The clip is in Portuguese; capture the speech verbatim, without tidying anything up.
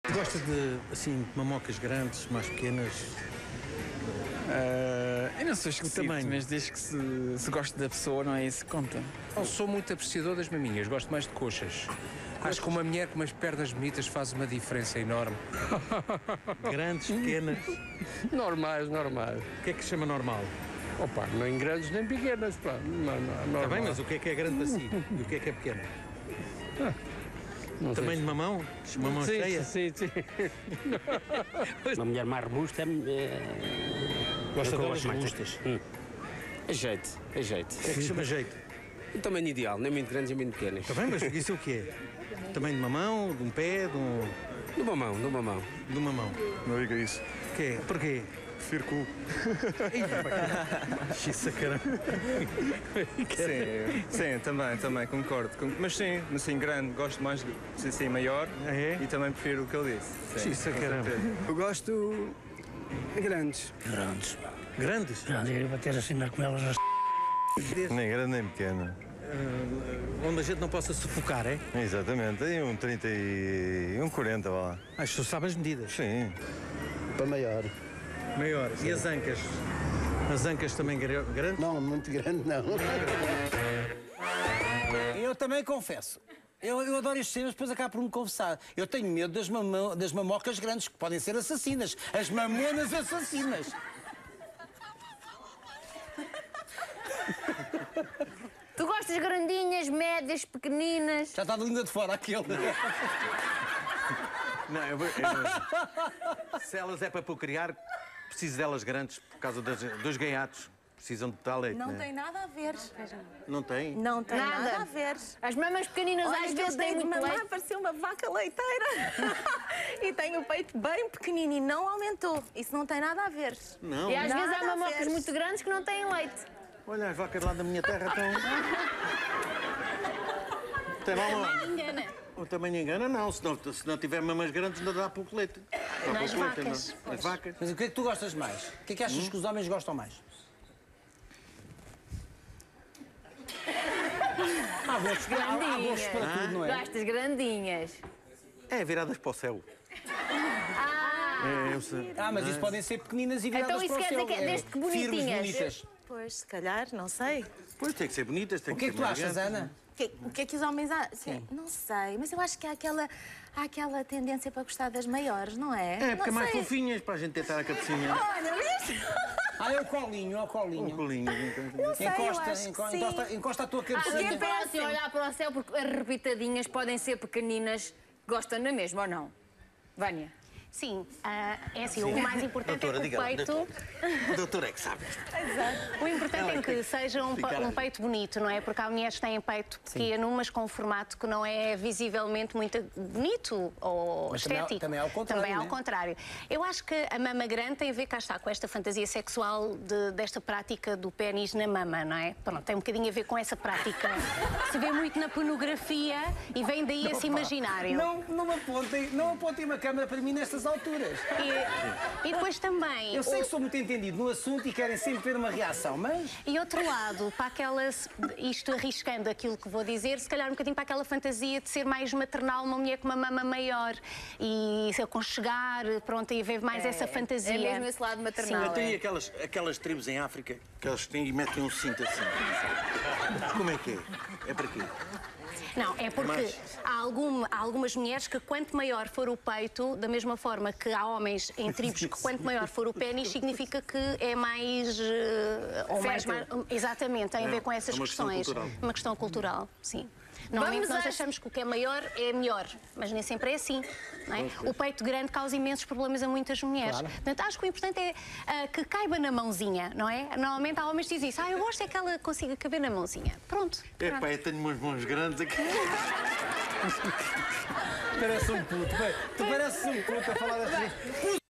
Gosta de, assim, mamocas grandes, mais pequenas? Uh, eu não sou esquisito, tamanho. mas desde que se, se gosta da pessoa, não é isso que conta. Não sou muito apreciador das maminhas, gosto mais de coxas. Acho que uma mulher com umas pernas bonitas faz uma diferença enorme. Grandes, pequenas? Normais, normais. O que é que se chama normal? Opa, nem grandes nem pequenas, pá. Não, não, Está bem, mas o que é que é grande para si? E o que é que é pequeno? Não Tamanho sei. de mamão? Mamão Sim, cheia? sim, sim. Uma mulher mais robusta é... Gosta é o que eu delas gosto mais. robustas? Hum. É jeito, é jeito. O que é que se chama jeito? O tamanho ideal, nem muito grandes nem muito pequenas. Está bem, mas isso é o que é? Tamanho de mamão, de um pé, de um... De uma mão, de uma mão. de uma mão. Não diga isso. O que é? Porquê? Prefiro cu. Xissa, caramba. Sim, sim, também, também, concordo. Com- Mas sim, assim, grande, gosto mais de assim, maior Ah, é? e também prefiro o que ele disse. Sim, Xissa, com caramba. certeza. Eu gosto de grandes. Grandes. Grandes? Grandes. E bater assim com elas nas... Nem grande nem pequena. Onde a gente não possa sufocar, é? Exatamente. Tem um trinta e um quarenta, vá lá. Acho que sabe as medidas. Sim. Para maior. Maior. E as ancas? As ancas também gra- grandes? Não, muito grande não. Eu também confesso. Eu, eu adoro estes temas, depois acabo por me confessar. Eu tenho medo das, mamão, das mamocas grandes, que podem ser assassinas. As mamonas assassinas. Tu gostas grandinhas, médias, pequeninas? Já está de língua de fora aquele. Não, eu, vou- eu, se elas é para procriar, preciso delas grandes por causa das, dos gaiatos. Precisam de tal leite, Não né? tem nada a ver. Não tem? Não tem Nada. nada, a ver. As mamas pequeninas Olha, às que vezes eu têm dei de muito mamar, leite. parecia uma vaca leiteira. E tem o peito bem pequenino e não aumentou. Isso não tem nada a ver. Não. E às Nada vezes há a mamocas ver. muito grandes que não têm leite. Olha, as vacas lá da minha terra estão... Tem lá uma... Engana. O tamanho engana, não. Se não, se não tiver mamas grandes, ainda dá pouco leite. Dá Nas pouco leite, vacas, não. As vacas. Mas o que é que tu gostas mais? O que é que achas que os homens gostam mais? Há gostos, há, há gostos para tudo, não é? Gostas grandinhas. É, viradas para o céu. Ah, É, eu sei. Ah, mas isso podem ser pequeninas e viradas Então isso para o quer céu. dizer que é desde que Firmes, bonitinhas. bonitas. Pois, se calhar, não sei. Pois, tem que ser bonitas, tem O que é que ser tu achas, elegantes. Ana? O que, o que é que os homens acham? Não sei, mas eu acho que há aquela, há aquela tendência para gostar das maiores, não é? É, porque é não mais sei. fofinhas para a gente tentar a cabecinha. Olha, viste? Ah, é o colinho, é o Um colinho. colinho. Não sei, eu Encosta, acho que enco- sim. encosta, encosta a tua Há cabeça. gente para assim olhar para o céu porque as repitadinhas podem ser pequeninas. Gostam na mesma ou não? Vânia? Sim, ah, é assim, o mais importante Doutora, é que diga o lá, peito... Doutora é que sabe. O importante é que seja um, Ficar pe- um ali. peito bonito, não é? Porque há mulheres que têm peito pequeno, mas com um formato que não é visivelmente muito bonito ou Mas também há- estético. também há o contrário, Também há não é? o contrário. Eu acho que a mama grande tem a ver, cá está, com esta fantasia sexual de- desta prática do pénis na mama, não é? Pronto, tem um bocadinho a ver com essa prática. Se vê muito na pornografia e vem daí esse imaginário. Não, não me apontem, não apontem uma câmara para mim nestas alturas. E, e depois também... Eu sei o- que sou muito entendido no assunto e querem sempre ter uma reação, mas... E outro lado, para aquela, isto arriscando aquilo que vou dizer, se calhar um bocadinho para aquela fantasia de ser mais maternal, uma mulher com uma mama maior e se aconchegar, pronto, e haver mais essa fantasia. É mesmo esse lado maternal. Eu tenho é. aquelas, aquelas tribos em África que eles têm e metem um cinto assim. Como é que é? É para quê? Não, é porque Mas- há, algum- há algumas mulheres que quanto maior for o peito, da mesma forma que há homens em tribos que quanto maior for o pénis, significa que é mais... eh, ou mais, Fértil. mais- exatamente, tem a ver com essas é uma questão questões. cultural. Uma questão cultural, sim. Normalmente nós às- achamos que o que é maior é melhor, mas nem sempre é assim. Não é? O peito grande causa imensos problemas a muitas mulheres. Portanto, acho que o importante é ah, que caiba na mãozinha, não é? Normalmente há homens que dizem isso, ah, eu gosto é que ela consiga caber na mãozinha. Pronto. É pronto. pá, eu tenho umas mãos grandes aqui. Parece um puto. Bem, tu pareces um puto a falar dessas...